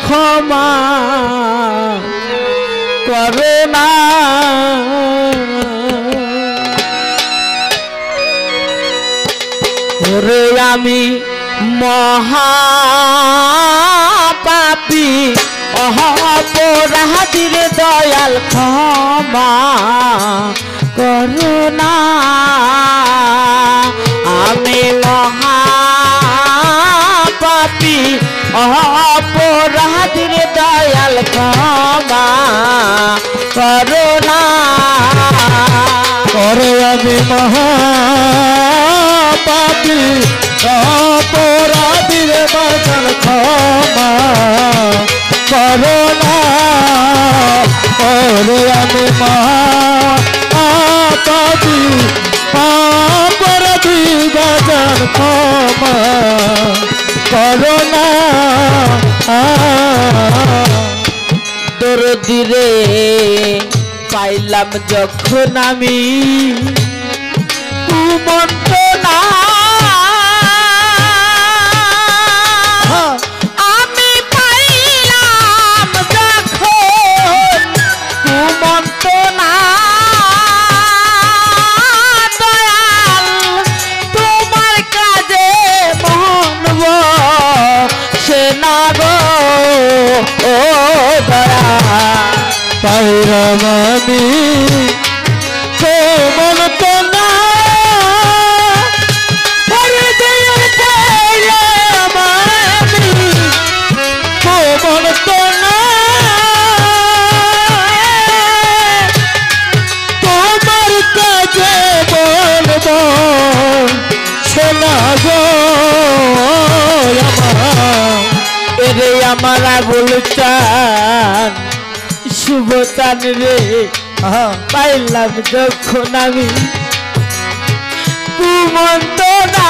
ক্ষমা করো না। ওরে আমি মহাপাপী অপরাধীর দয়াল ক্ষমা করো না। আমি মহাপাপী অপরাধীর দয়াল ক্ষমা করো না। ওরে আমি মহাপাপী অপরাধীর দয়াল ক্ষমা করো না। ওরে আমি মহাপাপী অপরাধী দয়াল ক্ষমা করো না। দরদি রে পাইলাম যখন আমি কুমন্ত্রণা, আমি পাইলাম যখন কুমন্ত্রণা, দয়াল তোমার কাজে মন সে না গো ও দয়া। পাইলাম আমি কুমন্ত্রণা, পাইলাম আমি কুমন্ত্রণা, তোমার কাজে বলব শোনা গো আমার। এরে আমার আবুল চান শুভ চান রে পাইলাম যখন আমি কুমন্ত্রণা,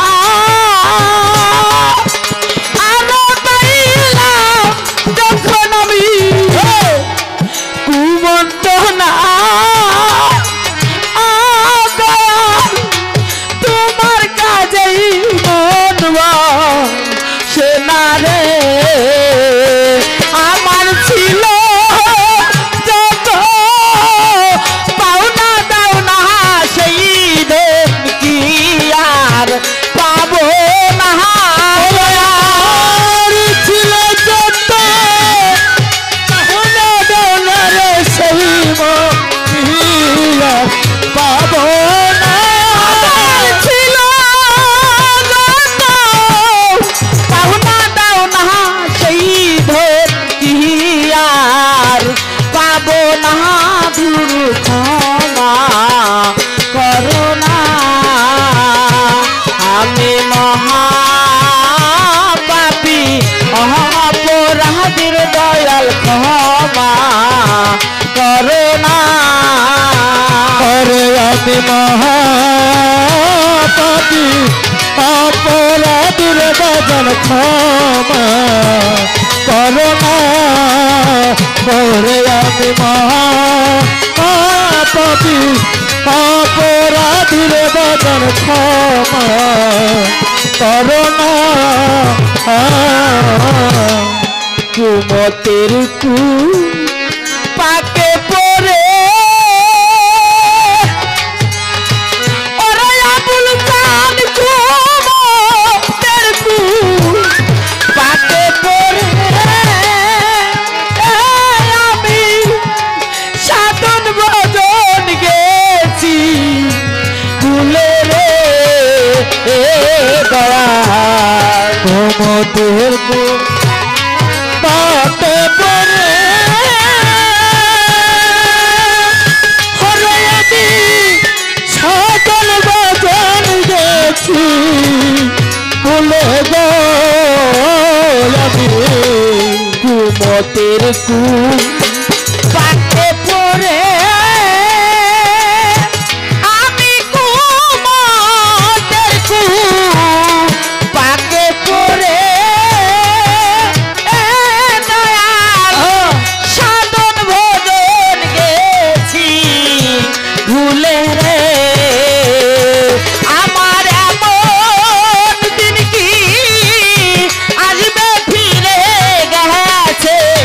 আরো পাইলাম যখন আমি কুমন্ত্রণা, তোমার কাজেই মন সে না রে। আমার ছিল যত পাওনা দাওনা সেই দেন কি আর পাবো না। ছিল যত পাওনা দাওনা রে সেই পাবো না। ছিল যত পাওনা দাওনা সেই দেন কি আর পাবো না। দূর ক্ষমা করো না। আমি মহাপাপী অপরাধীর দয়াল ক্ষমা করো না। ওরে আমি মহাপাপী অপরাধীর দয়াল ক্ষমা করো না। ওরে আমি মহাপাপী অপরাধীর দয়াল ক্ষমা করো না। কুমতের কু পাকে পড়ে ওরে আবুল চান কুমতের কু পাকে পড়ে আমি সাধন ভজন গেছি ভুলে রে দয়া। কুমতের কু পাকে পড়ে আমি সকল ভজন গেছি ভুলে গো আমি। কুমতের কু পাকে পড়ে আমি কুমতের কু পাকে পড়ে দয়াল সাধন ভজন গেছি ভুলে রে। আমার এমন দিন কি আসবে ফিরে গেছে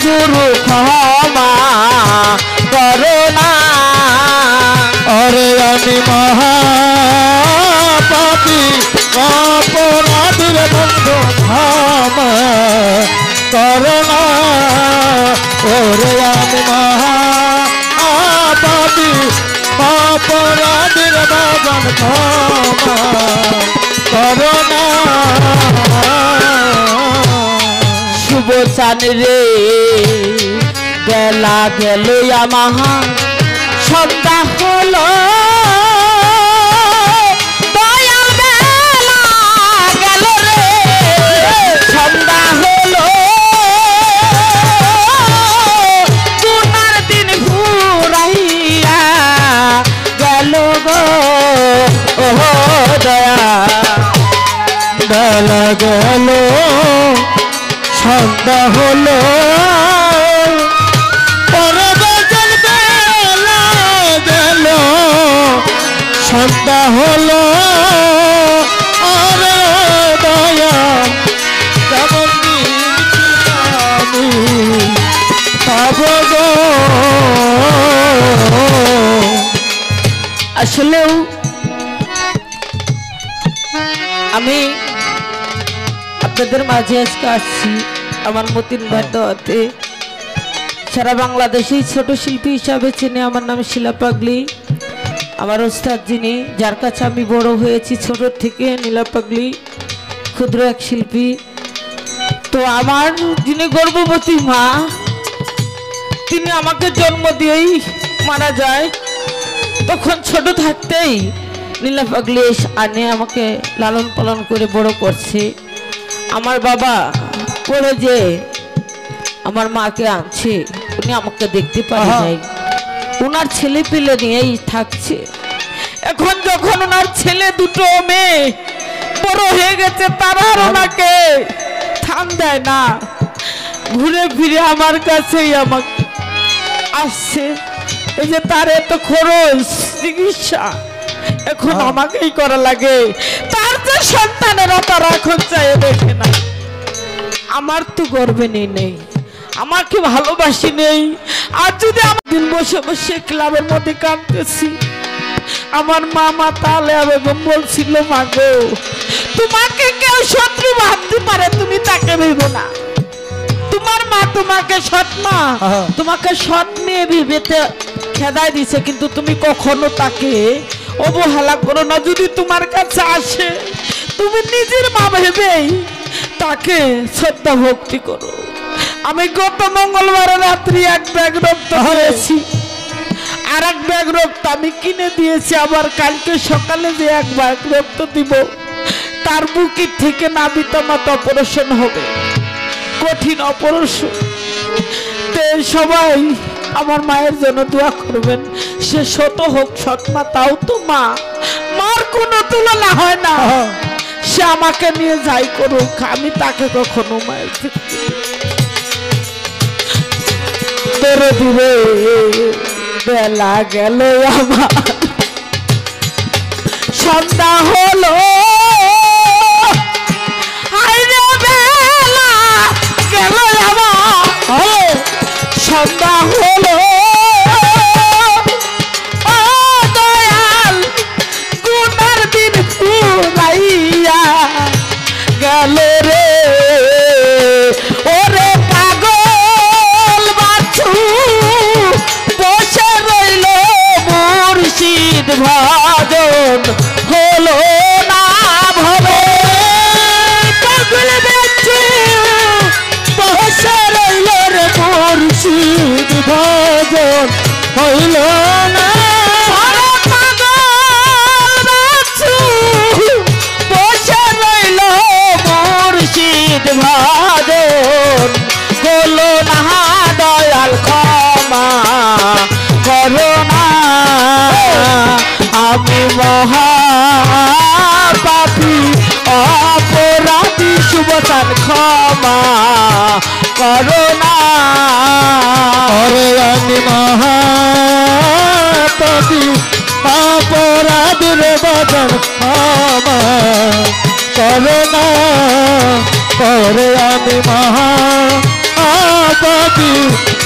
গুরু ক্ষমা করো না। अरे আমি মহাপাপী অপরাধীর বন্ধু ক্ষমা করো না। ওরে আমি মহাপাপী অপরাধীর বাজন ক্ষমা করো না। শুভ চান রে বেলা গেল আমার সন্ধ্যা হলো দয়াল বেলা গেল রে সন্ধ্যা হলো গুনার দিন ঘুরাইয়া গেল গো ও দয়া বেলা গেল সন্ধ্যা হলো পরবচন বেলা গেল সন্ধ্যা হলো আরে দয়া কেমন আমি পাব গো। আসলেও আমি আপনাদের মাঝে আজকে আসছি আমার মতিন ভাইয়ের দোয়াতে। সারা বাংলাদেশেই ছোট শিল্পী হিসাবে চেনে আমার নাম শিলা পাগলি। আমার ওস্তাদ যিনি, যার কাছে আমি বড় হয়েছি ছোট থেকে, নীলা পাগলি ক্ষুদ্র এক শিল্পী। তো আমার যিনি গর্ভবতী মা, তিনি আমাকে জন্ম দিয়েই মারা যায়। তখন ছোট থাকতেই নীলা পাগলি আনে আমাকে লালন পালন করে বড় করছে। আমার বাবা পড়ে যে আমার মাকে আনছে, উনি আমাকে দেখতে পারে নাই, ওনার ছেলে পেলে নিয়েই থাকছে। এখন যখন ওনার ছেলে দুটো মেয়ে বড় হয়ে গেছে, তারা আর ওনাকে থাম দেয় না, ঘুরে ফিরে আমার কাছেই আমাকে আসছে। এই যে তার এত খরচ চিকিৎসা এখন আমাকেই করা লাগে, তার যে সন্তানেরা তারা এখন চাই দেখে না। আমার তো গর্বে নেই, আমাকে ভালোবাসি নেই। আর যদি আমার দিন বসে বসে ক্লাবের মধ্যে কাঁদতেছি, আমার মামা তাহলে বেগম বলছিল, মা গো তোমাকে কেউ শত্রু ভাবতে পারে, তুমি তাকে ভেবো না। তোমার মা তোমাকে সৎ মা, তোমাকে সৎ মেয়ে ভেবেতে খেদায় দিছে, কিন্তু তুমি কখনো তাকে অবহেলা করো না। যদি তোমার কাছে আসে, তুমি নিজের মা ভেবেই তাকে শ্রদ্ধা ভক্তি করো। আমি গত মঙ্গলবার রাত্রি এক ব্যাগ রক্ত হয়েছি, আর এক ব্যাগ রক্ত আমি কিনে দিয়েছি। আবার কালকে সকালে যে এক ব্যাগ রক্ত দিব, তার বুকের থেকে নাবিতমাত অপারেশন হবে, কঠিন অপারেশন। সবাই আমার মায়ের জন্য দোয়া করবেন। সে শত হোক সৎ মা, তাও তো মা, মার কোনো তুলনা হয় না। সে আমাকে নিয়ে যাই করুক, আমি তাকে কখনো মায়ের ধরে দিবে। বেলা গেল আমার সন্ধ্যা হলো, বেলা গেল আমার সন্ধ্যা হলো, ও দয়াল গুনার দিন পুরাইয়া গেল রে। ওরে পাগল বাছু বসে রইল, মুর্শিদ ভজন হলো না ভবে। পাগল বাছু বসে রইল রে, মুর্শিদ ভজন হইল না। পাগল বাছু বসে রইল, মুর্শিদ ভজন হলো না। দয়াল ক্ষমা করো না, আমি মহাপাপী অপরাধী। শুভতান ক্ষমা করো না। अरे আমি মহাপাপী অপরাধীর বাজন ক্ষমা করো না। अरे আমি মহাপাপী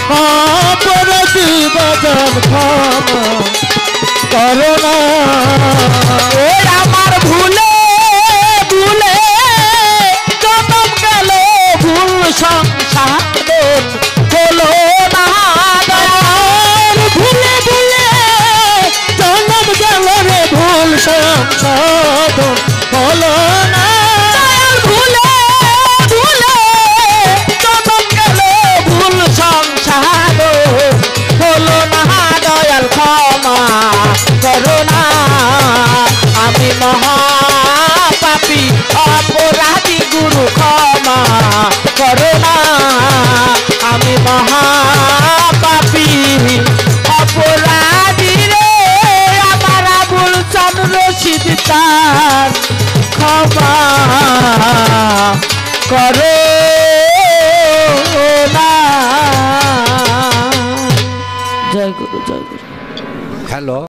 অপরাধী বাজান ক্ষমা করো না। ওই আমার ভুলে ভুলে জনম গেল ভুল সংসার হলো না। আর ভুলে ভুলে জনম গেল রে ভুল সংশোধন হলো না। ভুলে ভুলে জনম গেল ভুল সংসার হলো না। দয়াল ক্ষমা করো না। আমি মহাপাপী অপরাধী গুরু ক্ষমা করো না। আমি মহাপাপী অপরাধী রে আমার আবুল চান রশিদ তার ক্ষমা করো না। জয় গুরু জয় গুরু। হ্যালো।